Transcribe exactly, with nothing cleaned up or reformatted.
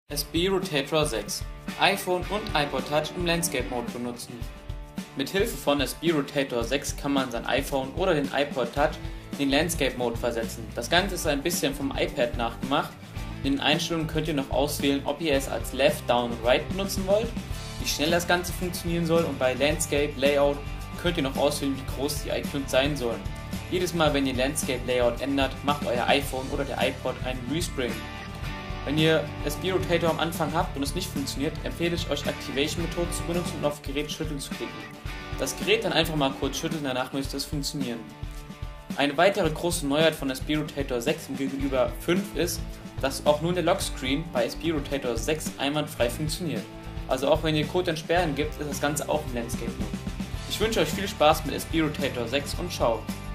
S B Rotator sechs, iPhone und iPod Touch im Landscape Mode benutzen. Mit Hilfe von S B Rotator sechs kann man sein iPhone oder den iPod Touch in den Landscape Mode versetzen. Das Ganze ist ein bisschen vom iPad nachgemacht. In den Einstellungen könnt ihr noch auswählen, ob ihr es als Left, Down und Right benutzen wollt, wie schnell das Ganze funktionieren soll, und bei Landscape Layout könnt ihr noch auswählen, wie groß die Icons sein sollen. Jedes Mal, wenn ihr Landscape Layout ändert, macht euer iPhone oder der iPod einen Respring. Wenn ihr S B Rotator am Anfang habt und es nicht funktioniert, empfehle ich euch, Activation Methode zu benutzen und auf Gerät schütteln zu klicken. Das Gerät dann einfach mal kurz schütteln, danach müsste es funktionieren. Eine weitere große Neuheit von S B Rotator sechs gegenüber fünf ist, dass auch nun der Lockscreen bei S B Rotator sechs einwandfrei funktioniert. Also auch wenn ihr Code entsperren gibt, ist das Ganze auch im Landscape Mode. Ich wünsche euch viel Spaß mit S B Rotator sechs und ciao!